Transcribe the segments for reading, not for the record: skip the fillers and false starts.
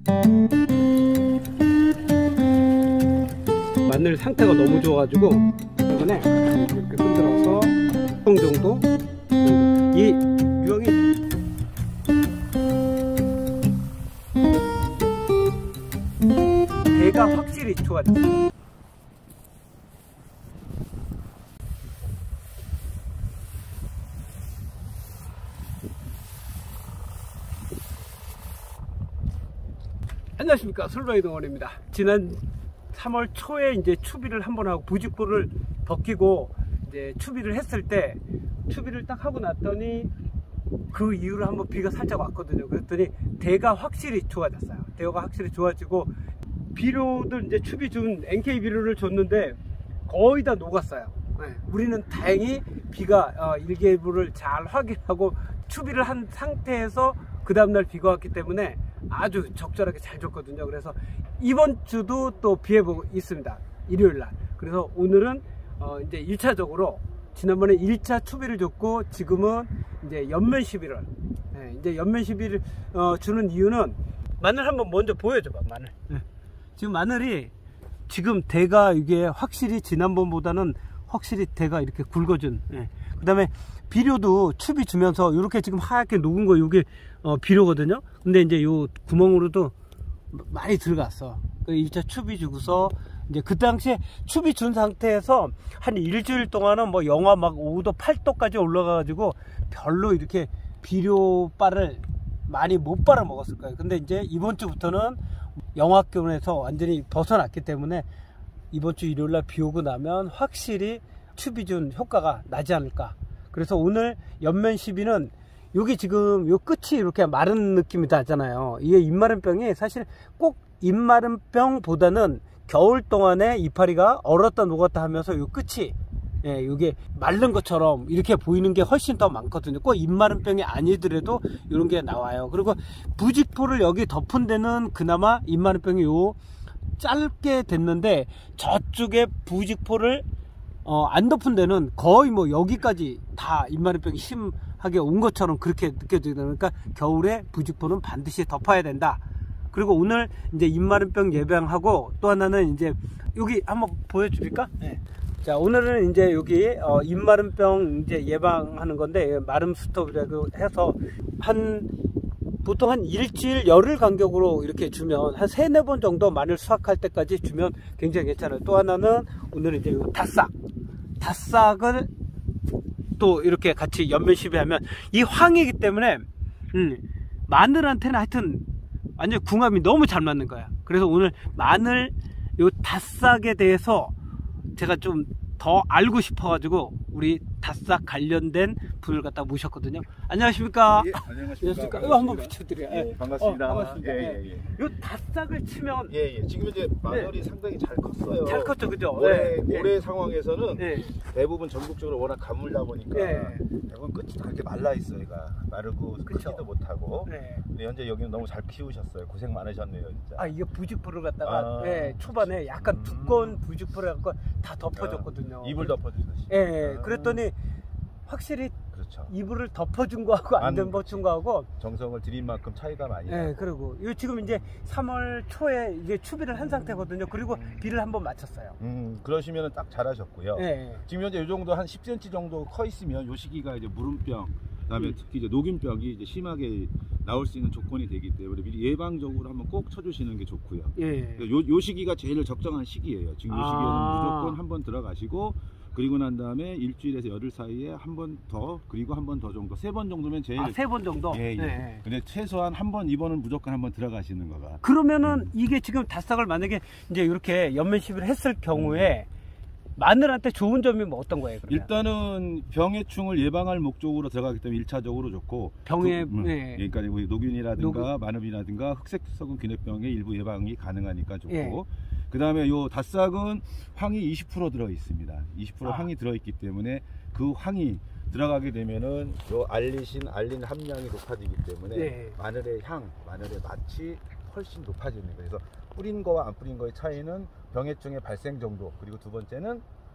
마늘 상태가 너무 좋아가지고 이번에 이렇게 흔들어서 이 정도 이 유형이 대가 확실히 좋아졌어요. 안녕하십니까, 솔방이 동원입니다. 지난 3월 초에 이제 추비를 한번 하고 부직포를 벗기고 이제 추비를 했을 때 추비를 딱 하고 났더니 그 이후로 한번 비가 살짝 왔거든요. 그랬더니 대가 확실히 좋아졌어요. 대가 확실히 좋아지고 비료도 이제 추비 준 NK 비료를 줬는데 거의 다 녹았어요. 네. 우리는 다행히 비가 일개부를 잘 확인하고 추비를 한 상태에서 그 다음날 비가 왔기 때문에 아주 적절하게 잘 줬거든요. 그래서 이번 주도 또 비 예보 있습니다. 일요일날. 그래서 오늘은 이제 1차적으로 지난번에 1차 추비를 줬고 지금은 이제 연면 시비를 이제 연면 시비를 주는 이유는 마늘 한번 먼저 보여줘봐. 마늘. 지금 마늘이 지금 대가 이게 확실히 지난번보다는 확실히 대가 이렇게 굵어진. 그 다음에 비료도 추비 주면서 이렇게 지금 하얗게 녹은 거 이게 비료거든요. 근데 이제 요 구멍으로도 많이 들어갔어. 1차 추비 주고서 이제 그 당시에 추비 준 상태에서 한 일주일 동안은 뭐 영하 막 5도 8도까지 올라가가지고 별로 이렇게 비료빨을 많이 못 빨아 먹었을 거예요. 근데 이제 이번 주부터는 영하권에서 완전히 벗어났기 때문에 이번 주 일요일날 비 오고 나면 확실히 추비 준 효과가 나지 않을까. 그래서 오늘 연면 시비는 여기 지금 요 끝이 이렇게 마른 느낌이 나잖아요. 이게 잎마른병이 사실 꼭 잎마른병보다는 겨울 동안에 이파리가 얼었다 녹았다 하면서 요 끝이 이게 마른 것처럼 이렇게 보이는 게 훨씬 더 많거든요. 꼭 잎마른병이 아니더라도 이런 게 나와요. 그리고 부직포를 여기 덮은 데는 그나마 잎마른병이 요 짧게 됐는데 저쪽에 부직포를 안 덮은 데는 거의 뭐 여기까지 다 잎마른병이 심하게 온 것처럼 그렇게 느껴지거든요. 그러니까 겨울에 부직포는 반드시 덮어야 된다. 그리고 오늘 이제 잎마른병 예방하고 또 하나는 이제 여기 한번 보여줄까? 네. 자, 오늘은 이제 여기 잎마른병 이제 예방하는 건데 마름 스톱이라고 해서 보통 한 일주일 열흘 간격으로 이렇게 주면 한 3-4번 정도 마늘 수확할 때까지 주면 굉장히 괜찮아요. 또 하나는 오늘은 이제 닷싹을 또 이렇게 같이 연면 시비하면 이 황이기 때문에 마늘한테는 하여튼 완전 궁합이 너무 잘 맞는 거야. 그래서 오늘 마늘 요 닷싹에 대해서 제가 좀 더 알고 싶어가지고 우리 닷싹 관련된 분을 갖다 모셨거든요. 안녕하십니까? 예, 안녕하십니까? 이거 한번 붙여드려요. 예, 반갑습니다. 반갑습니다. 요 닷싹을 치면 지금 이제 마늘이 상당히 잘 컸어요. 잘 컸죠, 그죠? 올해 상황에서는 대부분 전국적으로 워낙 가물다 보니까 대부분 끝이 다 이렇게 말라 있어요. 얘가 마르고 크지도 못하고. 근데 현재 여기는 너무 잘 키우셨어요. 고생 많으셨네요, 진짜. 이게 부직포를 갖다가 초반에 약간 두꺼운 부직포를 갖고 다 덮어줬거든요. 이불 덮어주셨어요. 그랬더니 확실히 그렇죠. 이불을 덮어준 거하고 안 덮어준 거하고 정성을 들인 만큼 차이가 많이 나고. 그리고 요 지금 이제 3월 초에 이게 추비를 한 상태거든요. 그리고 비를 한번 맞췄어요. 그러시면 딱 잘하셨고요. 지금 현재 이 정도 한 10cm 정도 커 있으면 요 시기가 이제 무름병, 그다음에 특히 이제 녹균병이 이제 심하게 나올 수 있는 조건이 되기 때문에 미리 예방적으로 한번 꼭 쳐주시는 게 좋고요. 요 시기가 제일 적정한 시기예요. 지금 요 시기에는 무조건 한번 들어가시고, 그리고 난 다음에 일주일에서 열흘 사이에 한 번 더, 그리고 한 번 더 정도, 3번 정도면 제일. 3번 정도? 근데 최소한 한 번, 2번은 무조건 한번 들어가시는 거가. 그러면은 이게 지금 닷싹을 만약에 이제 이렇게 연면 시비를 했을 경우에 마늘한테 좋은 점이 뭐 어떤 거예요? 그러면? 일단은 병해충을 예방할 목적으로 들어가기 때문에 1차적으로 좋고, 그러니까 녹균이라든가 마늘이라든가 흑색석은 균핵병의 일부 예방이 가능하니까 좋고, 그 다음에 요 닷싹은 황이 20% 들어 있습니다. 20% 황이 들어 있기 때문에 그 황이 들어가게 되면은 요 알린 함량이 높아지기 때문에 마늘의 향, 마늘의 맛이 훨씬 높아지는 거예요. 그래서 뿌린 거와 안 뿌린 거의 차이는 병해충의 발생 정도, 그리고 두 번째는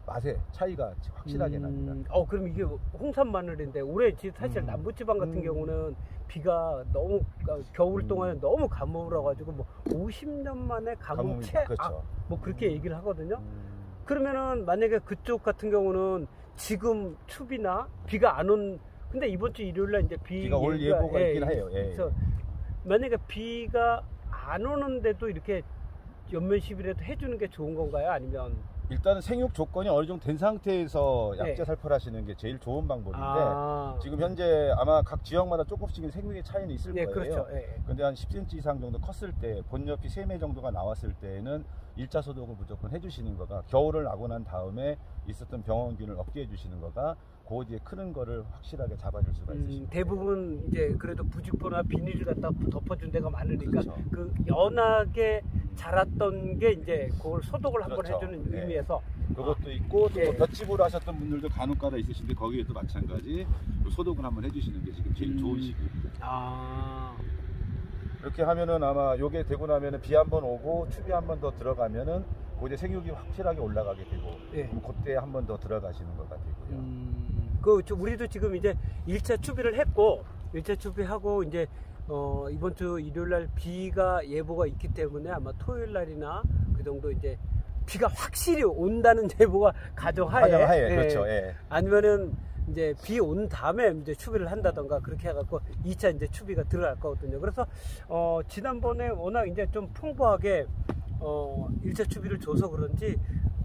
맛의 차이가 확실하게 납니다. 그럼 이게 홍산 마늘인데 올해 사실 남부지방 같은 경우는 비가 너무 겨울 동안에 너무 가뭄을 와가지고 뭐 50년 만에 가뭄 그렇죠. 뭐 그렇게 얘기를 하거든요. 그러면은 만약에 그쪽 같은 경우는 지금 추비나 비가 안 온, 근데 이번 주 일요일날 이제 비가 올 예보가 있긴 해요. 그래서 만약에 비가 안 오는데도 이렇게 연면시비라도 해주는 게 좋은 건가요? 아니면 일단은 생육 조건이 어느 정도 된 상태에서 약재 살포를 하시는 게 제일 좋은 방법인데 지금 현재 아마 각 지역마다 조금씩 생육의 차이는 있을 거예요. 그렇죠. 근데 한 10cm 이상 정도 컸을 때 본엽이 3매 정도가 나왔을 때는 1차 소독을 무조건 해주시는 거가, 겨울을 나고 난 다음에 있었던 병원균을 억제해 주시는 거가 그 뒤에 크는 거를 확실하게 잡아줄 수가 있으십니다. 대부분 이제 그래도 부직포나 비닐을 갖다 덮어준 데가 많으니까 그렇죠. 그 연하게 자랐던 게 이제 그걸 소독을 한번 그렇죠. 해주는 의미에서 그것도 있고 또 볏짚으로 하셨던 분들도 간혹가다 있으신데 거기에도 마찬가지 소독을 한번 해주시는 게 지금 제일 좋은 시기입니다. 이렇게 하면은 아마 요게 되고 나면은 비 한 번 오고 추비 한 번 더 들어가면은 이제 생육이 확실하게 올라가게 되고 그럼 그때 한 번 더 들어가시는 것 같고요. 우리도 지금 이제 1차 추비를 했고 1차 추비하고 이제 이번 주 일요일 날 비가 예보가 있기 때문에 아마 토요일 날이나 그 정도 이제 비가 확실히 온다는 예보가 가정하에 그렇죠. 아니면은 이제 비 온 다음에 이제 추비를 한다던가 그렇게 해갖고 2차 이제 추비가 들어갈 거거든요. 그래서 지난번에 워낙 이제 좀 풍부하게 1차 추비를 줘서 그런지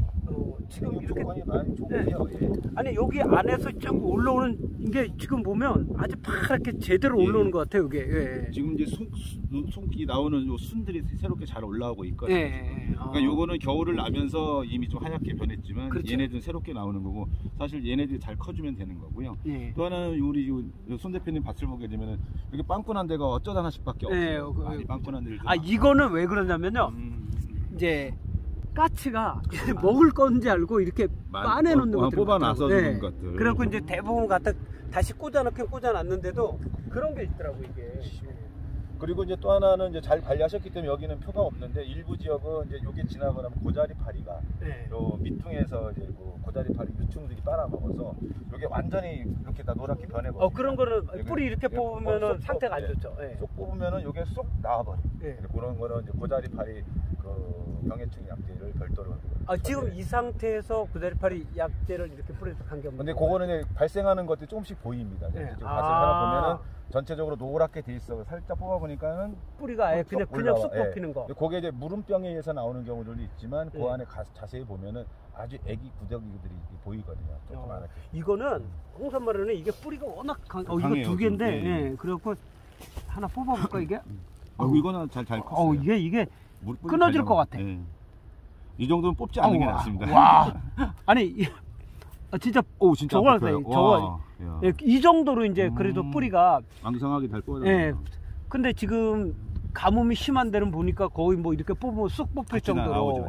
지금 이렇게 많이 좋고요. 아니 여기 안에서 쭉 올라오는 이게 지금 보면 아주 파랗게 제대로 올라오는 것 같아요. 이게 지금 이제 송기 나오는 요 순들이 새롭게 잘 올라오고 있거든요. 그러니까 요거는 겨울을 나면서 이미 좀 하얗게 변했지만 그렇죠. 얘네들은 새롭게 나오는 거고 사실 얘네들이 잘 커주면 되는 거고요. 또 하나는 우리 손 대표님 밭을 보게 되면은 이렇게 빵꾸난 데가 어쩌다 하나씩밖에 없어요. 많이 빵꾸난 데를 이거는 왜 그러냐면요. 이제 까치가 먹을 건지 알고 이렇게 빠내놓는 것들 뽑아놔서 넣는 것들. 그래갖고 이제 대부분 갖다 다시 꽂아놓긴 꽂아놨는데도 그런 게 있더라고 이게. 그리고 이제 또 하나는 이제 잘 관리하셨기 때문에 여기는 표가 없는데 일부 지역은 이제 요게 지나고 나면 고자리파리가 요 밑둥에서 이제 고자리파리 유충들이 빨아먹어서 요게 완전히 이렇게 다 노랗게 변해버려요. 그런 거는 뿌리 이렇게 뽑으면은 상태가 안 좋죠. 쏙 뽑으면은 요게 쏙 나와버려. 그런 거는 이제 고자리파리 병해충 약제를 별도로. 지금 이 상태에서 고자리파리 약제를 이렇게 뿌려서 한 게 없는데. 근데 그거는 발생하는 것들이 조금씩 보입니다. 지금 밭을 하나 보면은 전체적으로 노랗게 돼 있어. 살짝 뽑아보니까는 뿌리가 아예 그냥 쑥 뽑히는 거. 그게 이제 무름병에 의해서 나오는 경우들도 있지만 그 안에 자세히 보면은 아주 애기 구더기들이 보이거든요. 조그맣게. 이거는 홍산마늘은 이게 뿌리가 워낙 이거 2개인데, 그래갖고 하나 뽑아볼까 이게? 이거는 잘 컸어요. 이게 끊어질 것 같아. 이 정도는 뽑지 않는 게 낫습니다. 와, 아니 진짜 진짜 저거 이 정도로 이제 그래도 뿌리가 왕성하게 잘 뽑아요. 근데 지금 가뭄이 심한 데는 보니까 거의 뭐 이렇게 뽑으면 쑥 뽑힐 정도로.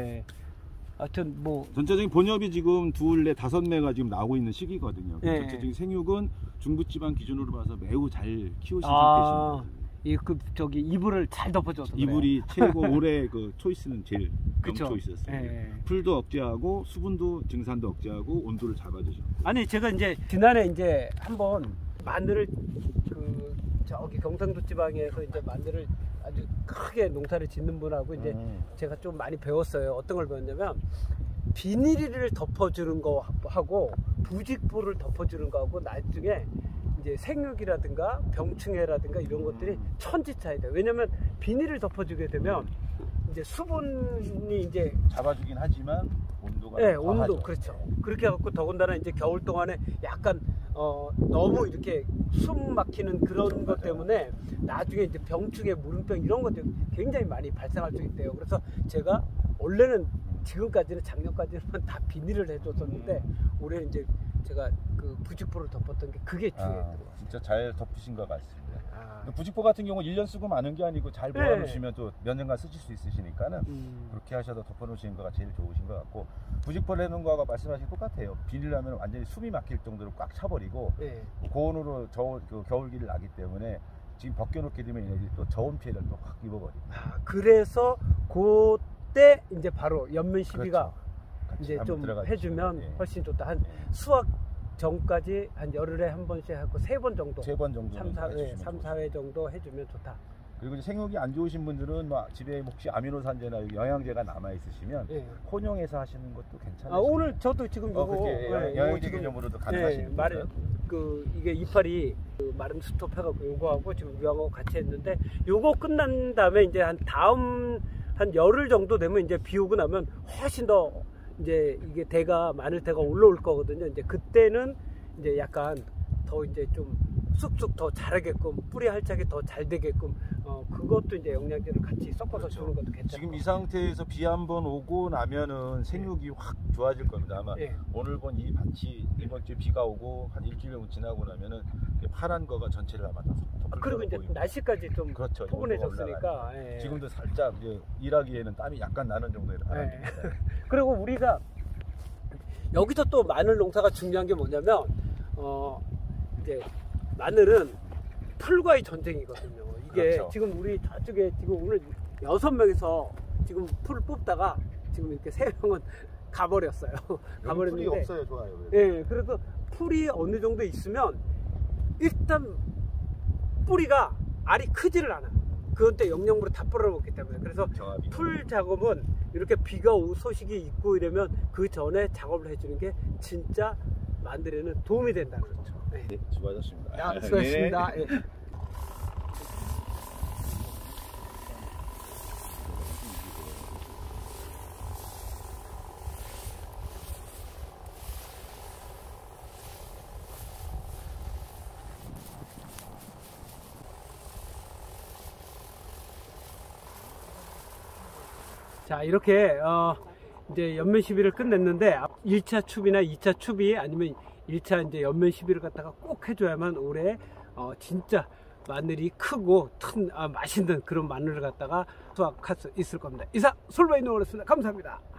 하여튼 뭐 전체적인 본엽이 지금 2매, 5매가 지금 나오고 있는 시기거든요. 전체적인 생육은 중부지방 기준으로 봐서 매우 잘 키우신 상태십니다. 이불을 잘 덮어줘서 이불이 최고 올해 그 초이스는 제일 초이스였어요. 풀도 억제하고 수분도 증산도 억제하고 온도를 잡아주셨고. 아니 제가 이제 지난해 이제 한번 마늘을 저기 경상도 지방에서 이제 마늘을 아주 크게 농사를 짓는 분하고 이제 제가 좀 많이 배웠어요. 어떤 걸 배웠냐면 비닐을 덮어주는 거 하고 부직포를 덮어주는 거하고 나중에 이제 생육이라든가 병충해라든가 이런 것들이 천지 차이다. 왜냐면 비닐을 덮어주게 되면 이제 수분이 이제 잡아주긴 하지만 온도가 온도 그렇죠. 그렇게 해갖고 더군다나 이제 겨울 동안에 약간 너무 이렇게 숨 막히는 그런 것 때문에 나중에 이제 병충해, 무름병 이런 것들이 굉장히 많이 발생할 수 있대요. 그래서 제가 원래는 지금까지는 작년까지는 다 비닐을 해줬었는데 올해 이제 제가 그 부직포를 덮었던 게 그게 중요했던 것 같아요. 진짜 잘 덮으신 것 같습니다. 부직포 같은 경우 1년 쓰고 마는 게 아니고 잘 모아놓으시면 또 몇 년간 쓰실 수 있으시니까는 그렇게 하셔도 덮어놓으시는 거가 제일 좋으신 것 같고, 부직포를 해놓은 거하고 말씀하신 똑같아요. 비닐하면 완전히 숨이 막힐 정도로 꽉 차버리고 고온으로 겨울기를 나기 때문에 지금 벗겨놓게 되면 얘네들이 또 저온 피해를 또 확 입어버립니다. 그래서 그때 이제 바로 연면 시비가 이제 좀 해주면 훨씬 좋다. 한 수확 전까지 한 열흘에 한 번씩 하고 3번 정도. 3번 정도. 3, 4회 정도 해주면 좋다. 그리고 이제 생육이 안 좋으신 분들은 막 집에 혹시 아미노산제나 영양제가 남아 있으시면 혼용해서 하시는 것도 괜찮아요. 오늘 저도 지금 이거 영양제 개념으로도 가능하시니까. 이게 이파리 마름 스톱 해갖고 요거하고 지금 이거하고 같이 했는데 요거 끝난 다음에 이제 다음 한 열흘 정도 되면 이제 비 오고 나면 훨씬 더 이제 이게 마늘대가 올라올 거거든요. 이제 그때는 이제 약간 더 이제 좀 쑥쑥 더 자라게끔 뿌리 활착이 더 잘 되게끔 그것도 이제 영양제를 같이 섞어서 주는 것도 괜찮아요. 지금 이 상태에서 비 한번 오고 나면은 생육이 확 좋아질 겁니다. 아마 오늘 본 이 밭이 이번 주에 비가 오고 한 일주일 지나고 나면은 파란 거가 전체를 아마 다 그리고 이제 날씨까지 좀 포근해졌으니까 지금도 살짝 이제 일하기에는 땀이 약간 나는 정도의 바람입니다. 그리고 우리가 여기서 또 마늘 농사가 중요한 게 뭐냐면 이제 마늘은 풀과의 전쟁이거든요. 이게 지금 우리 저쪽에 지금 오늘 6명이서 지금 풀을 뽑다가 지금 이렇게 3명은 가버렸어요. 가버렸는데 풀이 없어요. 좋아요. 그래서 풀이 어느 정도 있으면 일단 뿌리가 알이 크지를 않아. 그때 영양분을 다 빨아먹기 때문에. 그래서 풀 작업은 이렇게 비가 올 소식이 있고 이러면 그 전에 작업을 해주는 게 진짜 마늘에는 도움이 된다는 거죠. 네, 수고하셨습니다. 수고하셨습니다. 자, 이렇게 이제 연면 시비를 끝냈는데 1차 추비나 2차 추비 아니면 1차 이제 연면 시비를 갖다가 꼭 해줘야만 올해 진짜 마늘이 크고 맛있는 그런 마늘을 갖다가 수확할 수 있을 겁니다. 이상 솔바이노였습니다. 감사합니다.